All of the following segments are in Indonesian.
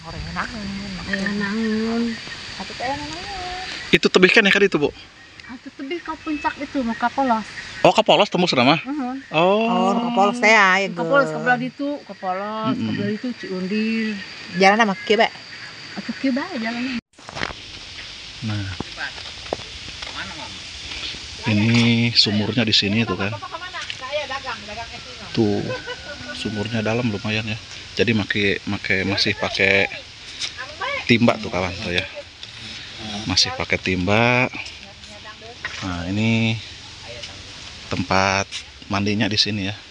orang nangun. Nangun. Satu kayak nangun. Itu tebih kan ya kan itu, Bu? Itu tebih ke puncak itu mau ke Polos. Oh, ke Polos tembus nama? Oh, ke Polos teh ya. Ke Polos ke belah itu, ke Polos, ke belah itu Ciundir. Jalan sama kieu bae. Atuh kieu bae jalannya. Nah. Ini sumurnya di sini tuh kan. Tuh. Sumurnya dalam lumayan ya. Jadi masih pakai timba tuh kawan tuh ya. Masih pakai timba. Nah, ini tempat mandinya di sini ya.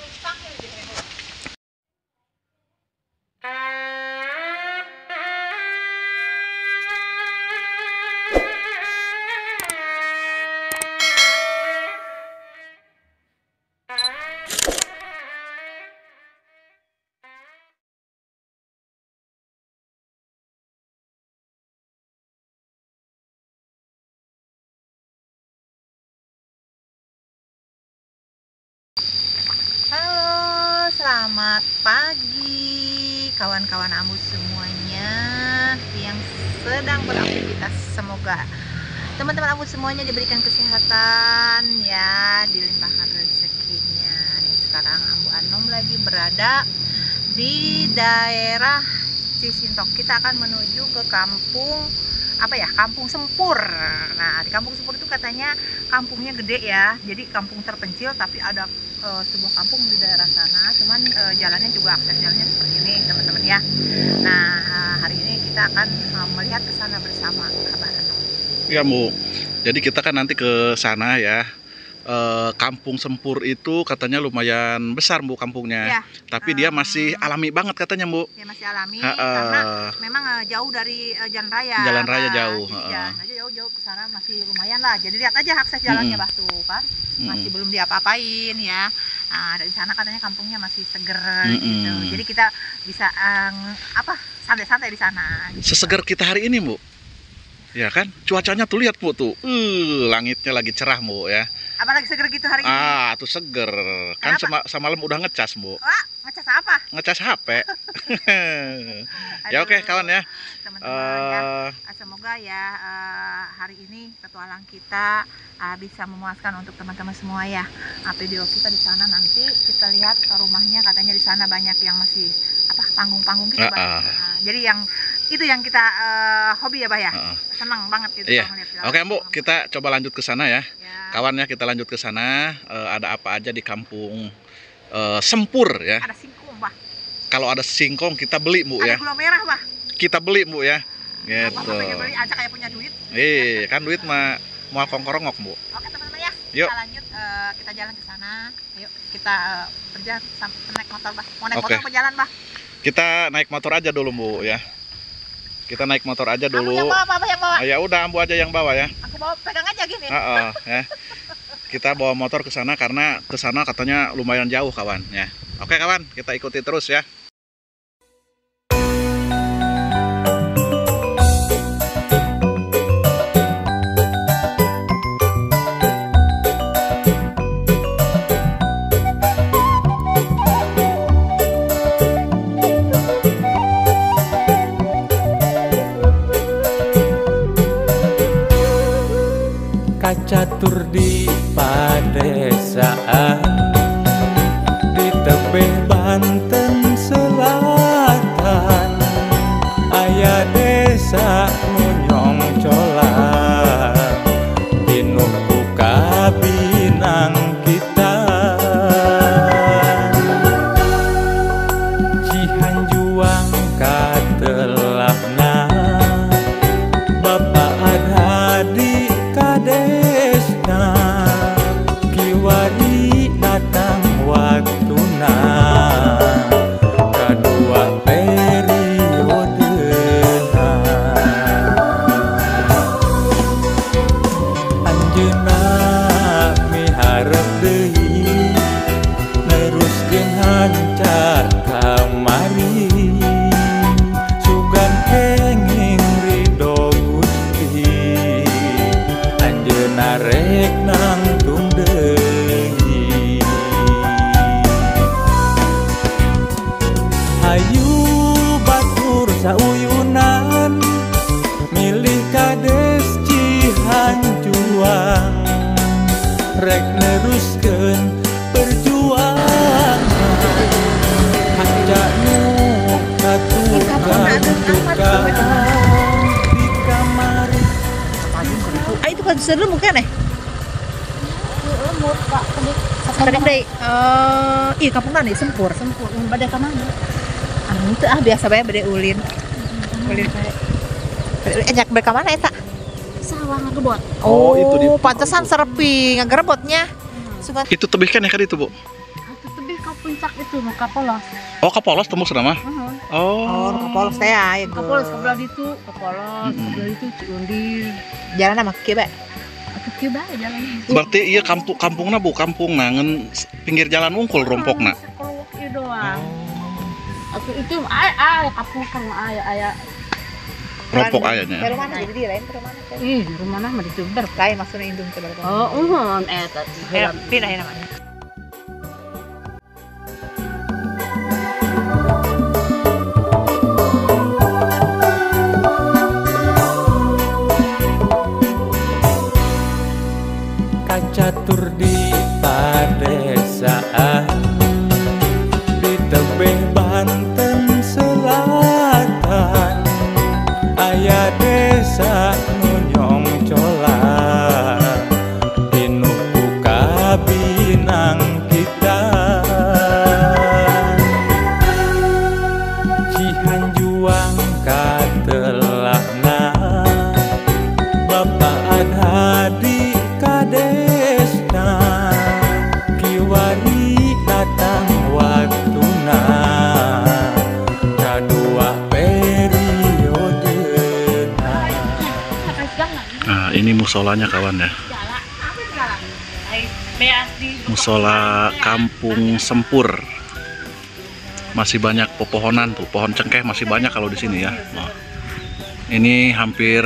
Halo, selamat pagi kawan-kawan Ambus semuanya yang sedang beraktivitas. Semoga teman-teman Ambus semuanya diberikan kesehatan ya, dilimpahkan rezekinya. Nih, sekarang Ambu Anom lagi berada di daerah Cisintok. Kita akan menuju ke kampung Kampung Sempur. Nah, di Kampung Sempur itu katanya kampungnya gede ya, jadi kampung terpencil tapi ada sebuah kampung di daerah sana, cuman jalannya juga akses jalannya seperti ini teman-teman ya. Nah, hari ini kita akan melihat ke sana bersama Abah Anom. Ya, Bu. Jadi kita kan nanti ke sana ya. Kampung Sempur itu katanya lumayan besar, Bu, kampungnya. Ya, tapi dia masih alami banget katanya, Bu. Ya, masih alami karena memang jauh dari jalan raya. Jalan raya jauh. Jalan aja jauh ke sana masih lumayan lah. Jadi lihat aja akses jalannya bah tuh kan. Masih belum diapa-apain ya. Nah, dari sana katanya kampungnya masih seger gitu. Jadi kita bisa santai-santai di sana. Gitu. Seseger kita hari ini, Bu. Ya kan, cuacanya tuh lihat, Bu, tuh. Langitnya lagi cerah, Bu ya. Apalagi seger gitu hari ini. Tuh seger. Kan semalam udah ngecas, Bu. Wah, ngecas apa? Ngecas HP. Ya oke, kawan ya. Teman-teman ya. Semoga ya hari ini petualang kita bisa memuaskan untuk teman-teman semua ya. Video kita di sana nanti kita lihat rumahnya, katanya di sana banyak yang masih panggung-panggung gitu, Bah. Jadi itu yang kita hobi ya, Bah ya. Senang banget gitu. Iya. Oke, Bu, kita coba lanjut ke sana ya. Kawan ya, kita lanjut ke sana. Ada apa aja di Kampung Sempur ya. Ada singkong, Bah. Kalau ada singkong kita beli, Bu ya. Ada gula merah, Bah. Kita beli, Bu ya. Gitu. Apa beli aja kayak punya duit. Kan duit mah mau kongkorongok, Bu. Oke, teman-teman ya. Yuk. Kita lanjut, kita jalan ke sana. Ayo kita berjalan sampai naik motor, Bah. Mau naik Oke. motor ke jalan, Bah? Kita naik motor aja dulu, Bu ya. Kita naik motor aja dulu. Aku yang bawa, apa yang bawa? Ya udah, Ambu aja yang bawa ya. Aku bawa, pegang aja gini. Ya. Kita bawa motor ke sana karena ke sana katanya lumayan jauh, kawan ya. Oke, kawan, kita ikuti terus ya. Catur di padesaan di tebeh Banten Selatan, aya desa Munyong Colan dinuku kabinang kita Cihanjuang katelapna Bapak Adhadi Kadesna kiwari sauyunan milih kades Cihanjuang rek neruskeun perjuangan hanja nu katukan di kamari. Ah, itu kan seru bukan Kadang deh, iya kampung tadi sempur. Pada ke mana? Itu biasa bae bade ulin. Ulin bae. Enyak bade ka mana eta? Sawah ngebot. Oh, itu di pantesan serepi ngagerebotnya. Suka Itu tebih kan ya kan itu, Bu? Itu tebih ke puncak itu mau Kapolos. Oh, Kapolos tembus nama. Oh. Kapolos teh ya. Kapolos sebelah itu, Kapolos sebelah itu Ciundi. Jalan sama kieu bae. Atuh kieu bae jalan. Berarti iya kampungna Bu, kampung nangen pinggir jalan Ungkul rompokna. Sekeluk ieu doang. Atuh itu aya kampung kang aya Rompok ayahnya. Ke rumah jadi di lain ke rumah. ih di rumah mah di Sumber. Lain maksudnya indung ke belakang. Oh, eta. Pindah namanya. Catur di padesaan di tebeh Banten Selatan aya desa Nunyong Colan pinuku kabinang kita Cihanjuang katelahna Bapak Adhadi kadesna kiwari datang waktuna kadua periodena. Nah, ini musolanya kawan ya. Musola Kampung Sempur. Masih banyak pepohonan tuh, pohon cengkeh masih banyak kalau di sini ya. Nah, ini hampir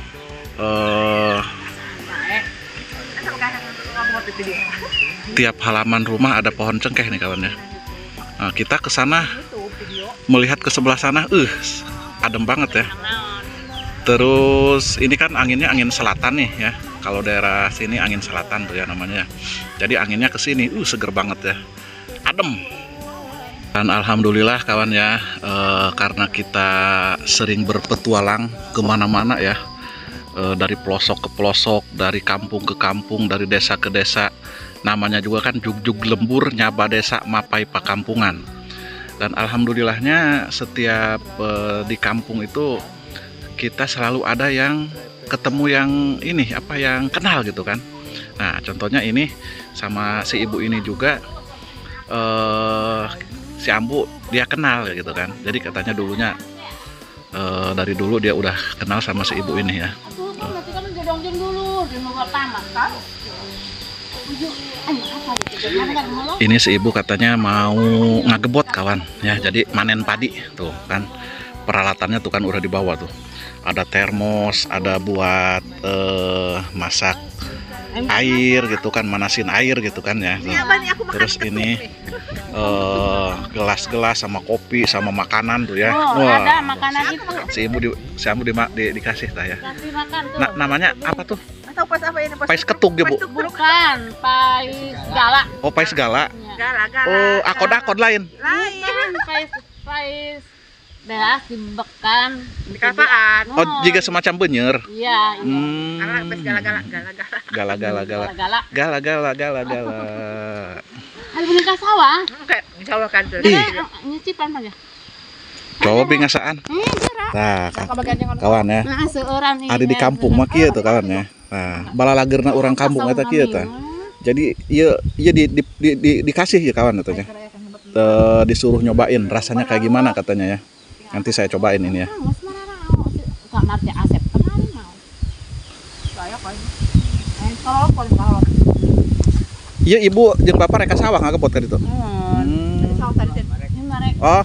tiap halaman rumah ada pohon cengkeh nih kawan ya. Nah, kita ke sana melihat ke sebelah sana, adem banget ya. Terus ini kan anginnya angin selatan nih ya. Kalau daerah sini angin selatan tuh ya namanya. Jadi anginnya ke sini, seger banget ya, adem. Dan alhamdulillah kawan ya, karena kita sering berpetualang kemana-mana ya. Dari pelosok ke pelosok, dari kampung ke kampung, dari desa ke desa. Namanya juga kan jugjug lembur nyaba desa mapai pakampungan. Dan alhamdulillahnya setiap di kampung itu kita selalu ada yang ketemu yang ini yang kenal gitu kan. Nah contohnya ini sama si ibu ini juga si Ambu dia kenal gitu kan. Jadi katanya dulunya dari dulu dia udah kenal sama si ibu ini ya. Nanti kan jodong dulu di nomor pertama tahu. Ini si ibu katanya mau ngagebot kawan ya, jadi manen padi tuh kan, peralatannya tuh kan udah dibawa tuh, ada termos, ada buat masak air gitu kan, manasin air gitu kan ya tuh. Terus ini gelas-gelas sama kopi sama makanan tuh ya. Wah, ada makanan itu. Si ibu dikasih lah ya. Kasih makan tuh. Namanya apa tuh? Atau pas apa ini? Pais ketuk ya Bu? Bukan, pais gala. Oh pais gala. Gala. Oh akod lain. Bukan, pais beras dibekan Di kapaan. Oh jika semacam benyer. Iya. Gala, pais gala. Gala. Ada beli ke sawah. Kayak Jawa kan tuh. Nyicipan aja. Coba bingasaan. Nah, kawan ya. Nah, seueuran Ada di kampung mah kieu tuh kawan ya. Nah, balalagerna orang kampung eta kieu tah. Jadi ieu dikasih ya kawan katanya. Disuruh nyobain rasanya kayak gimana katanya ya. Nanti saya cobain ini ya. Iya ibu jeung bapak reka sawah ngagebot ka ditu. Oh.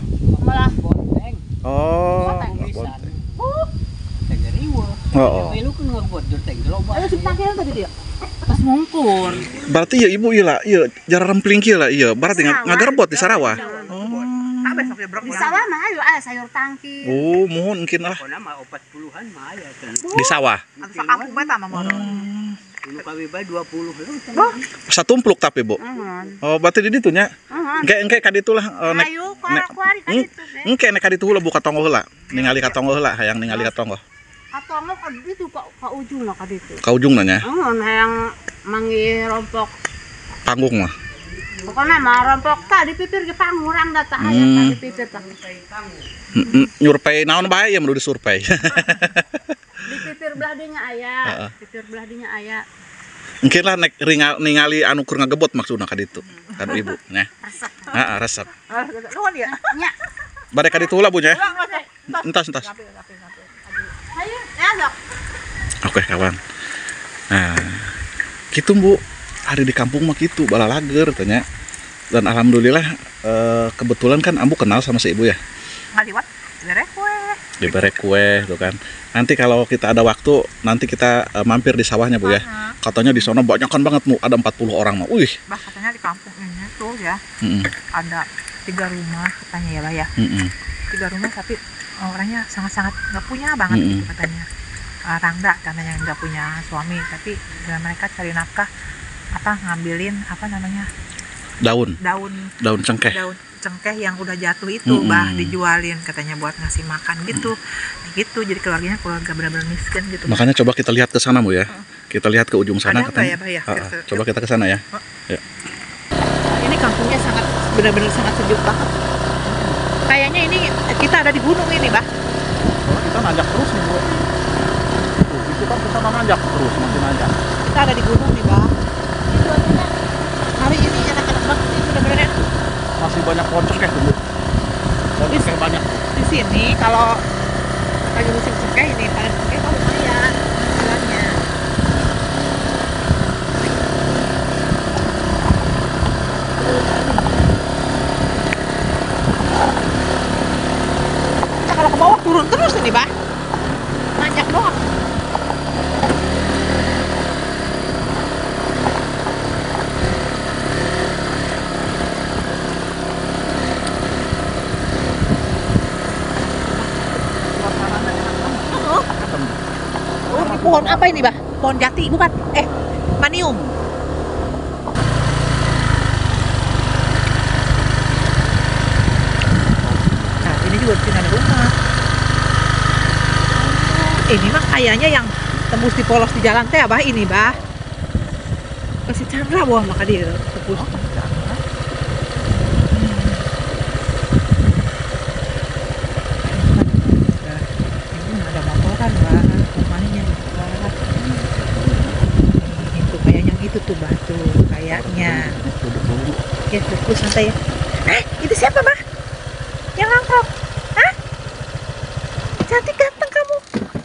Pas mungkur. Berarti ya ibu ieu lah, ieu jara rempling kieu lah ieu. Berarti ngagerebot di Sarawah. Tak besok ya nyebrok Di sawah mah ayo sayur tangki. Oh, mohon mungkin lah Pokoknya mah 40-an mah ya kan. di sawah. Anu sakampung bae tah mah modal. Dulu kami bae 20 Satumpluk tapi, Bu. Oh, berarti di ditu nya. Engke kaditu lah nek Ayo kuari ka ditu. engke nek kaditu heula buka tonggo heula. Ningali ka tonggo heula, hayang ningali ka tonggo. Atonggo ka ditu ka ujung lah ka ditu. Ka ujung nanya. Hayang mangi rompok. Panggung mah. Pokoknya mah rompok tah dipipir ke pangurang da tah aya tah dipipir tah. Nyurpei naon bae ya menurut survei. Dipipir belah dinya aya, pipir belah dinya aya. Mungkin lah nek ningali anu keur ngagebot maksudna ka ditu. Kan ibu nya. Heeh, resep. Nuhun ya. Nya. Bade ka ditu heula Bu nya. Entas. Ayo, ya dok. Oke kawan. Nah, gitu Bu. Hari di kampung mah gitu, balalager tanya. Dan alhamdulillah kebetulan kan ambu kenal sama si ibu ya. Ngaliwat derek kue. Diberi kue tuh kan. Nanti kalau kita ada waktu, nanti kita mampir di sawahnya Bu ya. Katanya di sana banyakan banget Bu, ada 40 orang mah. Wih. Bah katanya di kampung ini tuh ya. Ada 3 rumah katanya ya, Bah ya. 3 rumah tapi orangnya sangat-sangat nggak punya banget gitu katanya. Rangda katanya nggak punya suami, tapi dengan mereka cari nafkah ngambilin daun cengkeh yang udah jatuh itu Bah dijualin katanya buat ngasih makan gitu. Gitu jadi keluarga benar-benar miskin gitu. Makanya coba kita lihat ke sana Bu ya. Kita lihat ke ujung sana ada katanya. Ya, Bah, ya? Coba kita ke sana ya. Ya. Ini kampungnya benar-benar sangat sejuk banget. Kayaknya ini kita ada di gunung ini Bah. Kita nanjak terus nih Bu. Itu kan kita nanjak terus, masih nanjak. Kita ada di gunung nih Bah. Hari ini enak-enak banget nih bener-bener. Masih banyak pohon cengkeh tuh Bu. Pohon cengkeh banyak. Di sini kalau lagi musim cengkeh ini panen cengkeh mah lumayan hasilnya. Nah, kalau ke bawah turun terus ini Bah. Nanjak doang. Pohon apa ini Bah? Pohon jati bukan? Manium. Nah ini juga di sini ada rumah. Ini mah kayaknya yang tembus di polos di jalan teh Bah ini Bah. Kasih Chandra wah maka dia tembus. Ada motoran Bah. Itu tuh batu kayaknya. Ya fokus santai ya. Itu siapa Bah? Yang nongkrong? Hah? Cantik ganteng kamu.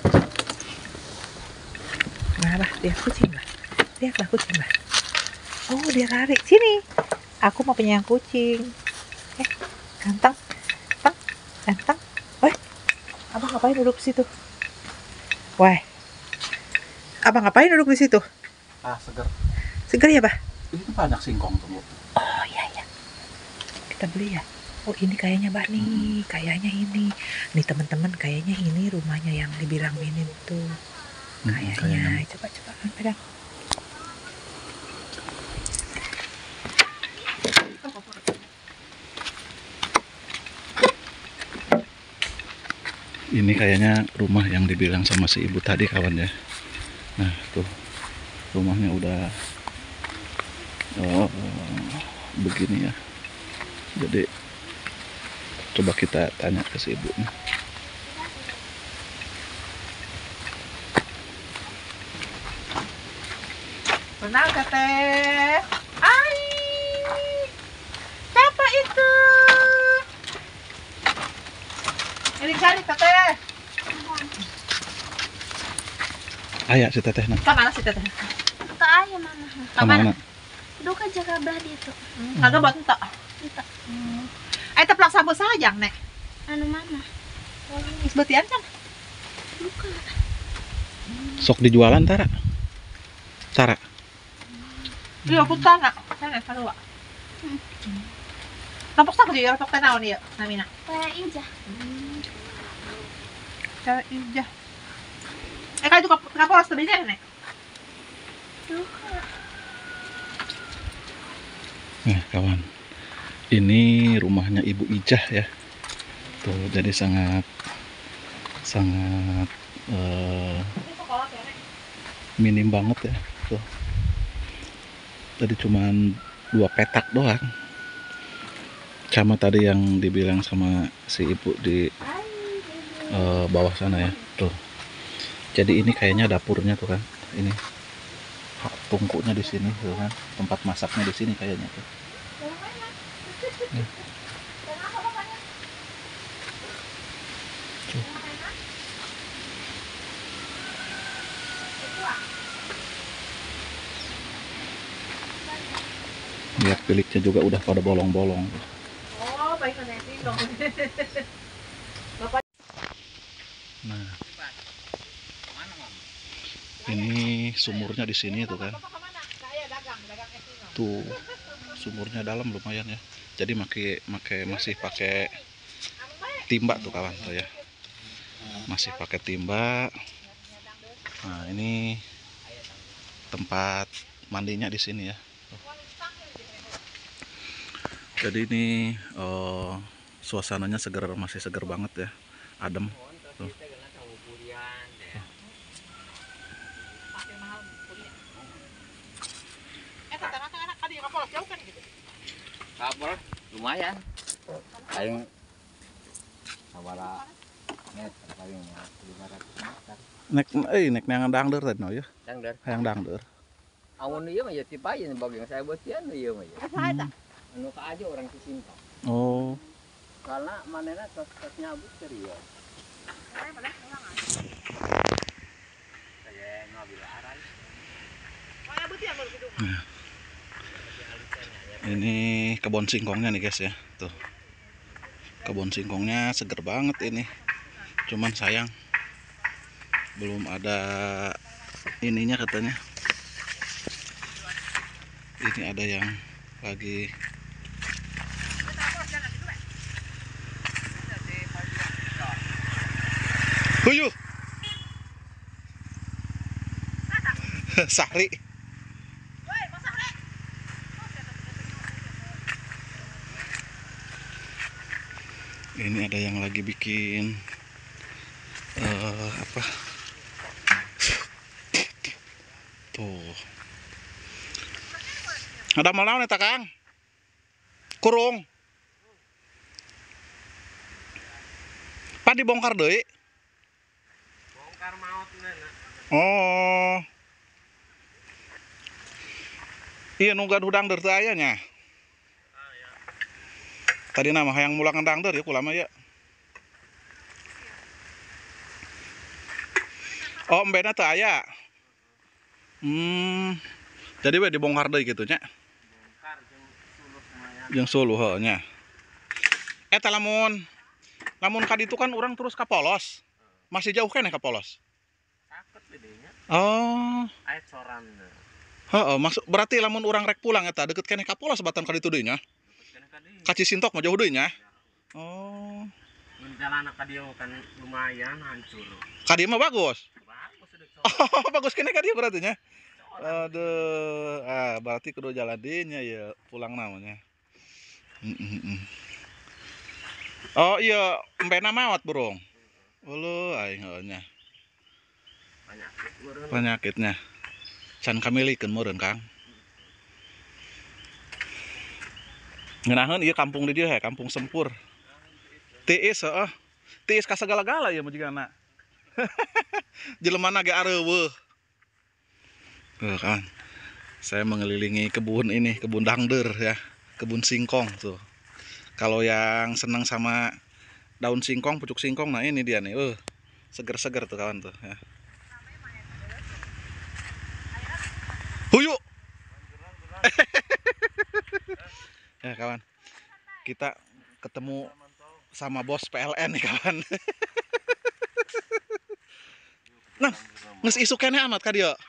Nah Bah, dia kucing Bah. Lihat Bah kucing Bah. Oh dia lari sini. Aku mau penyayang kucing. Ganteng, ganteng. Weh, abang ngapain duduk di situ? Weh, abang ngapain duduk di situ? Seger. Seger ya Bah? Ini tuh banyak singkong tuh Bu. Oh iya. Kita beli ya. Oh ini kayaknya Bah nih, kayaknya ini. Nih teman-teman kayaknya ini rumahnya yang dibilang minim tuh. Kayaknya. Coba pegang. Ini kayaknya rumah yang dibilang sama si ibu tadi kawan ya. Nah tuh rumahnya udah begini ya. Jadi coba kita tanya ke si ibunya. Kenal Teteh. Hai. Siapa itu? Ini cari Teteh. Ayah si Teteh nah. Kemana si Teteh? Ke aya mana? Kemana? Duka jaga belah ditu. Kagak buat entok. Teplang sabu saja nek. Anu mana? Sebetian kan? Duka. Sok dijualan Tara. Tara. Iya, aku tanah. Tanah kedua. Tapos ako di rapok tanaw niya namin na. Wala ija. Cara ija. Kayo kaporos tabi niya nih. Nah kawan, ini rumahnya Ibu Ijah ya. Tuh jadi sangat minim banget ya. Tuh. Tadi cuman 2 petak doang. Sama tadi yang dibilang sama si ibu di bawah sana ya. Tuh. Jadi ini kayaknya dapurnya tuh kan. Ini tungkunya di sini tuh kan. Tempat masaknya di sini kayaknya tuh. Ya. Tuh. Lihat biliknya juga udah pada bolong-bolong. Oh, baik nanti dong. Nah, ini sumurnya di sini tuh kan. Tuh, sumurnya dalam lumayan ya. Jadi masih pakai timba tuh kawan tuh ya. Masih pakai timba. Nah, ini tempat mandinya di sini ya. Jadi ini suasananya masih seger banget ya, adem. Tuh. Kapal lumayan. Paling sabara meter paling 500 meter. Nek yang dangder tadi no ya. Dangder. Yang dangder. Awon ieu mah ya tipayeun bagian saya beutian ieu mah ya. Anu ka aja orang Cisinta. Oh. Karena manena tos nyabut serius. Saya ngabil aran. Nah. Ini kebun singkongnya nih guys ya. Tuh. Kebun singkongnya seger banget ini. Cuman sayang belum ada ininya katanya. Ini ada yang lagi Huyuh. Sari. Ini ada yang lagi bikin apa? Tuh. Ada malau nih Kang. Kurung. Pak dibongkar deui. Bongkar maut neuna. Oh. Iya nunggu hudang der teu aya nya. Tadi nama hayang mulang dangder ya kulama ya. Oh, embena teu aya. Jadi we dibongkar deui kitu nya. Bongkar jeung suluh lumayan. Jeung suluh heuh nya. Eta lamun ka ditu kan urang terus ka Polos. Masih jauh keneh ka Polos. Caket bedanya. Oh. Aya coran. Heeh, maksud berarti lamun urang rek pulang eta deukeut keneh ka Polos batan ka ditu deui nya. Ka Cisintok mah jauh deui nya. Oh. Mun jalan ka dieu kan lumayan hancur. Ka dieu mah bagus. Bagus udah Oh, bagus keneh ka dieu berarti nya. Aduh, berarti kudu jalan dinya ya pulang namanya. Oh iya, empena mawat burung. Ulu aing heunya. Penyakitnya. Can kamilikeun meureun Kang. Ngeunaheun ieu kampung di dieu he, Kampung Sempur. Tiis heuh. Tiis ka sagala-gala ieu mah jigana. Jelemana ge areuweuh. Kan. Saya mengelilingi kebun ini, kebun dangder ya, kebun singkong tuh. Kalau yang senang sama daun singkong, pucuk singkong, nah ini dia nih, seger-seger tuh kawan tuh ya. Huyuk. Ya kawan, kita ketemu sama bos PLN nih kawan. Nah, geus isu keneh amat ka dieu.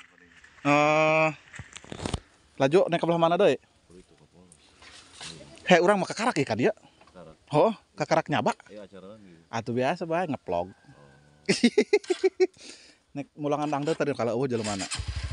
Laju naik ke belah mana deui? He urang mah kakarak ieu ka dieu. Kakarak. Oh, kakarak nyaba. Aya acara lagi. Atuh biasa bae ngeplog. Oh. Nek mulangan dangdut tadi kalau eueuh jeleumana.